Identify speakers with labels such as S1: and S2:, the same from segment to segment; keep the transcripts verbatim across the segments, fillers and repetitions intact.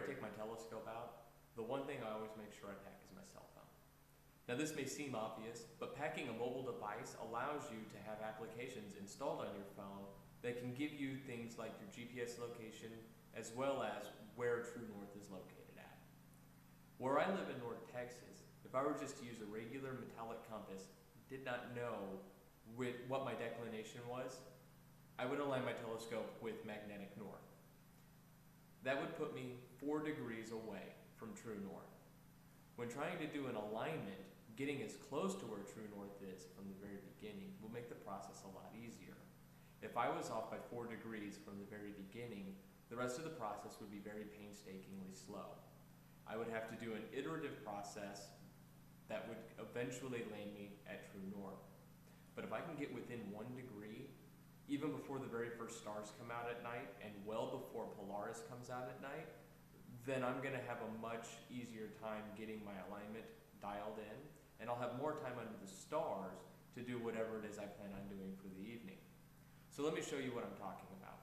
S1: take my telescope out, the one thing I always make sure I pack is my cell phone. Now this may seem obvious, but packing a mobile device allows you to have applications installed on your phone that can give you things like your G P S location as well as where true north is located at. Where I live in North Texas, if I were just to use a regular metallic compass, did not know with what my declination was, I would align my telescope with magnetic north. That would put me four degrees away from true north. When trying to do an alignment, getting as close to where true north is from the very beginning will make the process a lot easier. If I was off by four degrees from the very beginning, the rest of the process would be very painstakingly slow. I would have to do an iterative process that would eventually land me at true north. But if I can get within one degree, even before the very first stars come out at night and well before Polaris comes out at night, then I'm going to have a much easier time getting my alignment dialed in, and I'll have more time under the stars to do whatever it is I plan on doing for the evening. So let me show you what I'm talking about.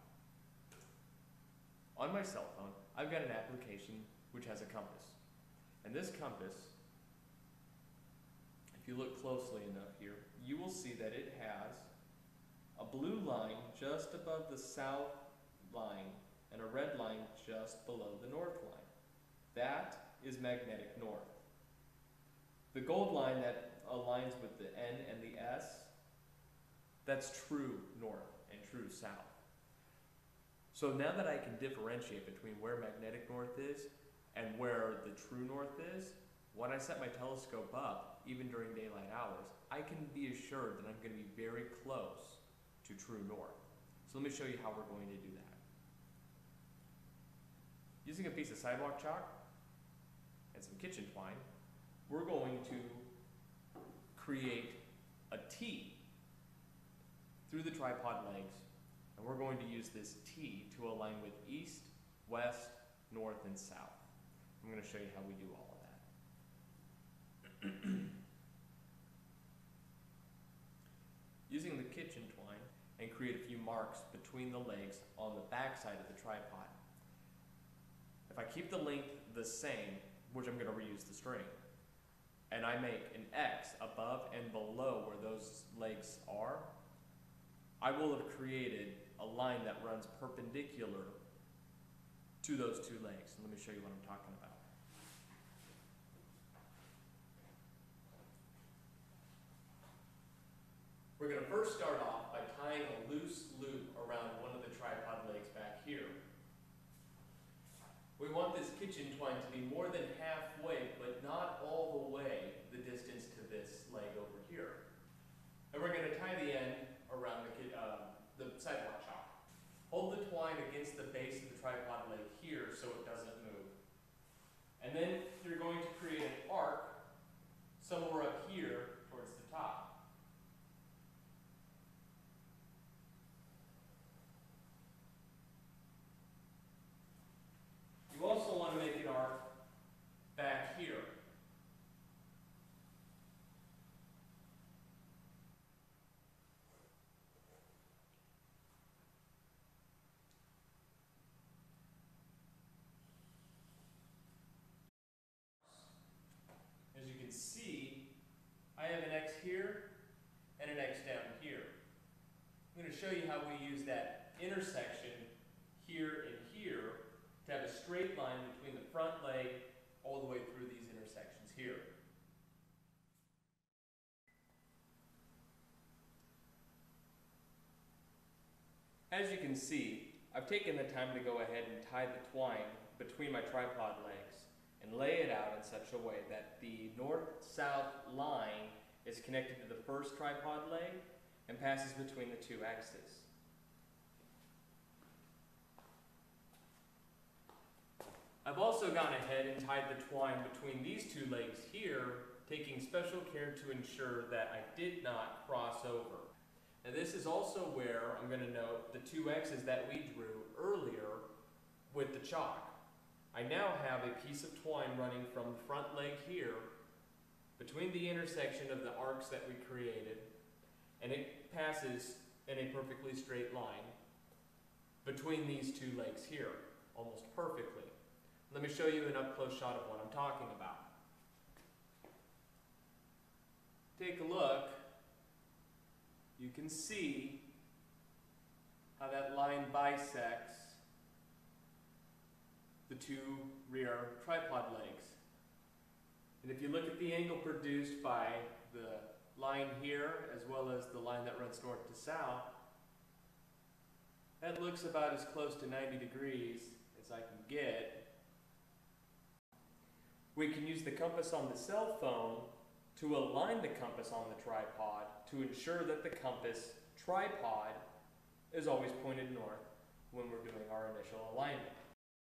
S1: On my cell phone, I've got an application which has a compass. And this compass, if you look closely enough here, you will see that it has a blue line just above the south line and a red line just below the north line. That is magnetic north. The gold line that aligns with the N and the S, that's true north and true south. So now that I can differentiate between where magnetic north is and where the true north is, when I set my telescope up, even during daylight hours, I can be assured that I'm going to be very close to true north. So let me show you how we're going to do that. Using a piece of sidewalk chalk and some kitchen twine, we're going to create a T through the tripod legs, and we're going to use this T to align with east, west, north, and south. I'm going to show you how we do all of that. Using the kitchen twine and create a few marks between the legs on the back side of the tripod. If I keep the length the same, which I'm going to reuse the string, and I make an X above and below where those legs are, I will have created a line that runs perpendicular to those two legs. Let me show you what I'm talking about. We're going to first start off by tying a loose loop around one of the tripod legs back here. We want this kitchen twine to be more than halfway, but not all the way the distance to this leg over here. And we're going to tie the end around the, uh, the sidewalk chalk. Hold the twine against the base of the tripod leg here so it doesn't move. And then you're going to create an arc somewhere up here towards the top. You also want to make an arc back here. As you can see, I have an X here and an X down here. I'm going to show you how we use that intersection here and here to have a straight line between the front leg all the way through these intersections here. As you can see, I've taken the time to go ahead and tie the twine between my tripod legs and lay it out in such a way that the north-south line is connected to the first tripod leg and passes between the two axes. I've also gone ahead and tied the twine between these two legs here, taking special care to ensure that I did not cross over. Now this is also where I'm going to note the two X's that we drew earlier with the chalk. I now have a piece of twine running from the front leg here between the intersection of the arcs that we created, and it passes in a perfectly straight line between these two legs here, almost perfectly. Let me show you an up-close shot of what I'm talking about. Take a look. You can see how that line bisects the two rear tripod legs. And if you look at the angle produced by the line here as well as the line that runs north to south, that looks about as close to ninety degrees as I can get. We can use the compass on the cell phone to align the compass on the tripod to ensure that the compass tripod is always pointed north when we're doing our initial alignment.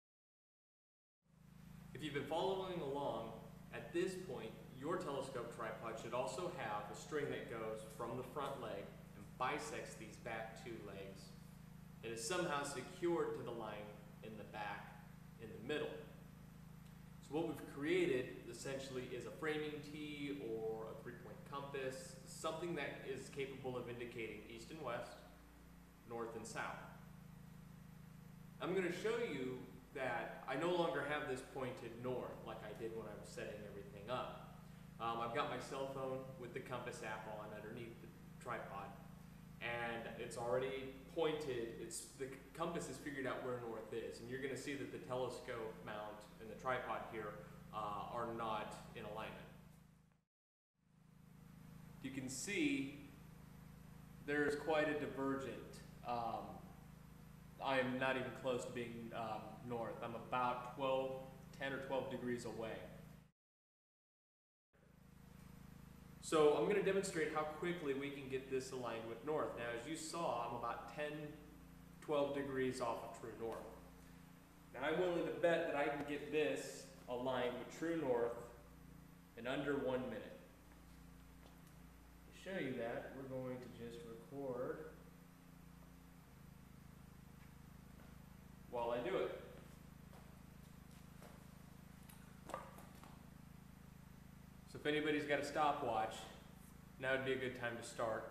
S1: If you've been following along, at this point, your telescope tripod should also have a string that goes from the front leg and bisects these back two legs. It is somehow secured to the line in the back, in the middle. So what we've created essentially is a framing T or a three-point compass, something that is capable of indicating east and west, north and south. I'm going to show you that I no longer have this pointed north like I did when I was setting everything up. Um, I've got my cell phone with the compass app on underneath the tripod, and it's already pointed. It's the compass has figured out where north is, and you're going to see that the telescope mount and the tripod here uh, are not in alignment. You can see there's quite a divergent. Um, I'm not even close to being um, north. I'm about twelve, ten or twelve degrees away. So I'm going to demonstrate how quickly we can get this aligned with north. Now, as you saw, I'm about ten, twelve degrees off of true north. Now, I'm willing to bet that I can get this aligned with true north in under one minute. To show you that, we're going to just record while I do it. So if anybody's got a stopwatch, now would be a good time to start.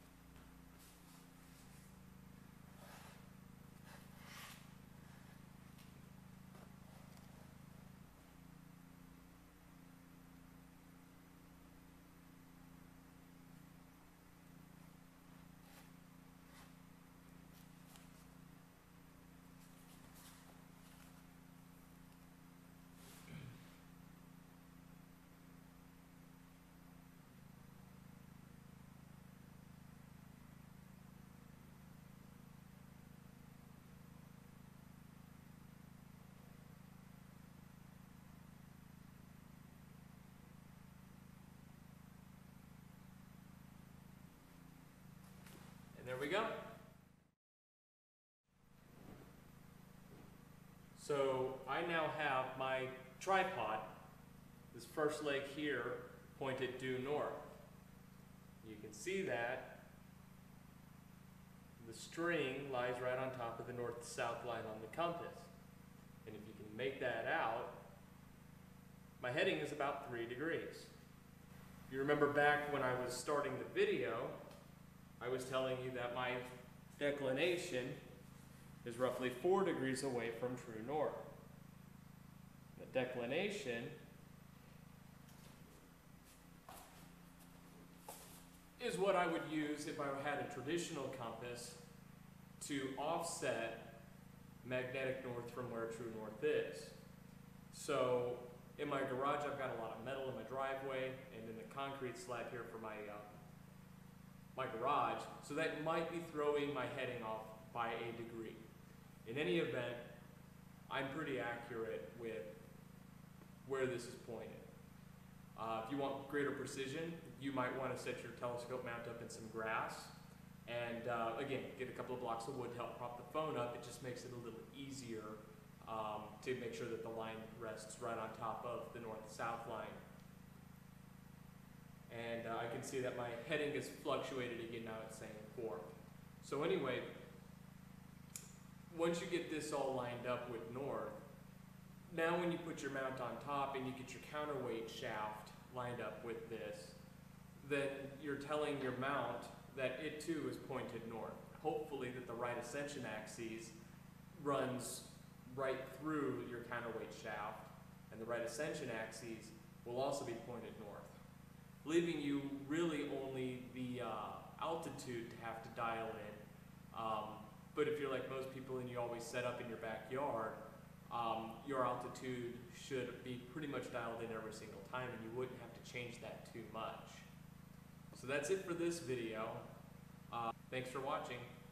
S1: And there we go. So I now have my tripod, this first leg here, pointed due north. You can see that the string lies right on top of the north-south line on the compass. And if you can make that out, my heading is about three degrees. If you remember back when I was starting the video, I was telling you that my declination is roughly four degrees away from true north. The declination is what I would use if I had a traditional compass to offset magnetic north from where true north is. So in my garage, I've got a lot of metal in my driveway and in the concrete slab here for my uh, my garage, so that might be throwing my heading off by a degree. In any event, I'm pretty accurate with where this is pointed. Uh, if you want greater precision, you might want to set your telescope mount up in some grass, and uh, again, get a couple of blocks of wood to help prop the phone up. It just makes it a little easier um, to make sure that the line rests right on top of the north-south line. And uh, I can see that my heading is fluctuated again, now it's saying four. So anyway, once you get this all lined up with north, now when you put your mount on top and you get your counterweight shaft lined up with this, then you're telling your mount that it too is pointed north. Hopefully that the right ascension axis runs right through your counterweight shaft, and the right ascension axes will also be pointed north, leaving you really only the uh, altitude to have to dial in. Um, but if you're like most people and you always set up in your backyard, um, your altitude should be pretty much dialed in every single time, and you wouldn't have to change that too much. So that's it for this video. Uh, thanks for watching.